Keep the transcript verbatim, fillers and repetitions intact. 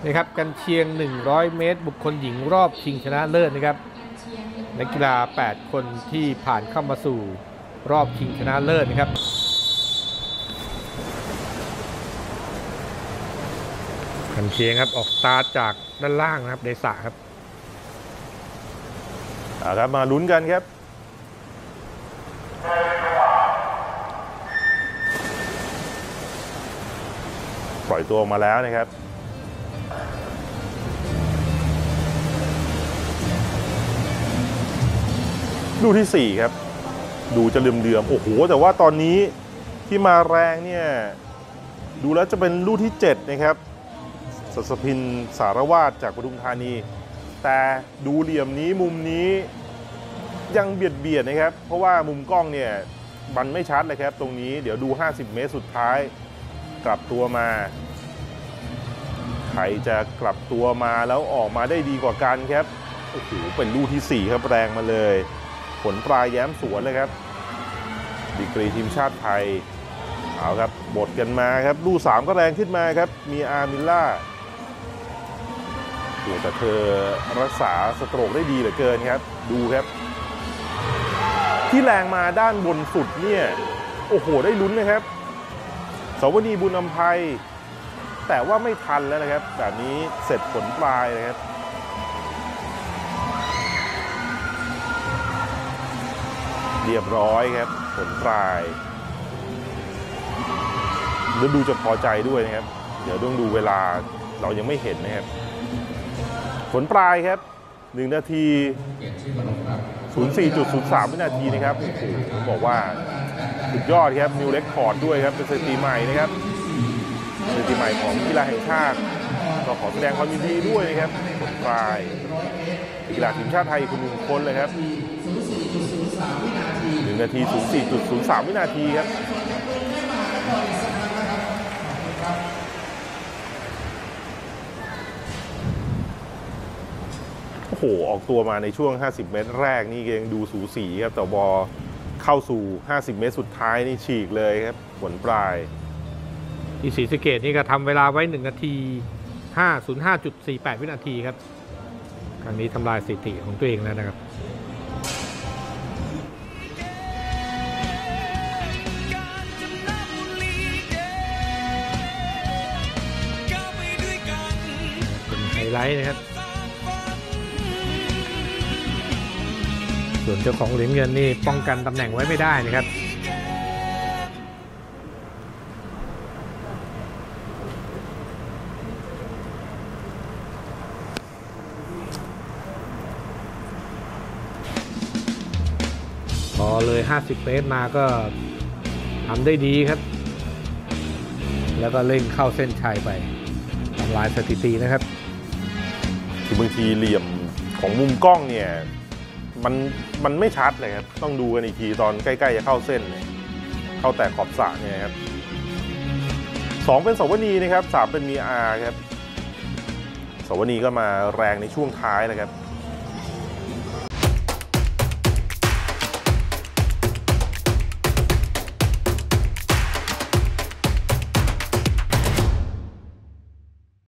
นะครับกันเชียงหนึ่งร้อยเมตรบุคคลหญิงรอบชิงชนะเลิศนะครับนักกีฬาแปดคนที่ผ่านเข้ามาสู่รอบชิงชนะเลิศนะครับกันเชียงครับออกสตาร์ทจากด้านล่างนะครับเดซ่าครับครับมาลุ้นกันครับปล่อยตัวออกมาแล้วนะครับลูกที่สี่ครับดูจะเหลื่อมๆโอ้โหแต่ว่าตอนนี้ที่มาแรงเนี่ยดูแล้วจะเป็นลูกที่เจ็ดนะครับศศพินสารวาทจากปทุมธานีแต่ดูเหลี่ยมนี้มุมนี้ยังเบียดเบียดนะครับเพราะว่ามุมกล้องเนี่ยมันไม่ชัดเลยครับตรงนี้เดี๋ยวดูห้าสิบเมตรสุดท้ายกลับตัวมาใครจะกลับตัวมาแล้วออกมาได้ดีกว่ากันครับโอ้โหเป็นลูกที่สี่ครับแรงมาเลยผลปลายแย้มสวนเลยครับดีกรีทีมชาติไทยเอาครับบดกันมาครับลูกสามก็แรงขึ้นมาครับมีอาร์มิลล่าแต่เธอรักษาสโตรกได้ดีเหลือเกินครับดูครับที่แรงมาด้านบนสุดเนี่ยโอ้โหได้ลุ้นนะครับสวนีบุญอำไพแต่ว่าไม่ทันแล้วนะครับแบบนี้เสร็จผลปลายนะครับเรียบร้อยครับผลปลายแล้วดูจะพอใจด้วยนะครับเดี๋ยวต้องดูเวลาเรายังไม่เห็นนะครับผลปลายครับหนึ่งนาทีศูนย์สี่จุดศูนย์สาม วินาทีนะครับโอ้โหผมบอกว่าสุดยอดครับนิวเรคคอร์ดด้วยครับเป็นสถิติใหม่นะครับสถิติใหม่ของกีฬาแห่งชาติก็ขอแสดงความยินดีด้วยนะครับผลปลายกีฬาทีมชาติไทยคนหนึ่งคนเลยครับหนึ่งนาทีศูนย์สี่จุดศูนย์สาม วินาทีครับโอ้โหออกตัวมาในช่วงห้าสิบเมตรแรกนี่ยังดูสูสีครับแต่พอเข้าสู่ห้าสิบเมตรสุดท้ายนี่ฉีกเลยครับผลปลายที่ศรีสะเกษนี่ก็ทำเวลาไว้หนึ่งนาทีห้าสิบห้าจุดสี่แปด วินาทีครับครั้งนี้ทำลายสถิติของตัวเองแล้วนะครับเป็นไฮไลท์นะครับส่วนเจ้าของเหรียญเงินนี่ป้องกันตำแหน่งไว้ไม่ได้นะครับพอเลยห้าสิบเมตรมาก็ทำได้ดีครับแล้วก็เล่นเข้าเส้นชัยไปทำลายสถิตินะครับคือบางทีเหลี่ยมของมุมกล้องเนี่ยมันมันไม่ชัดเลยครับต้องดูกันอีกทีตอนใกล้ๆจะเข้าเส้นเข้าแต่ขอบสระเนี่ยครับสองเป็นสวนีนะครับสามเป็นมีอาร์ครับสวนีก็มาแรงในช่วงท้ายนะครับ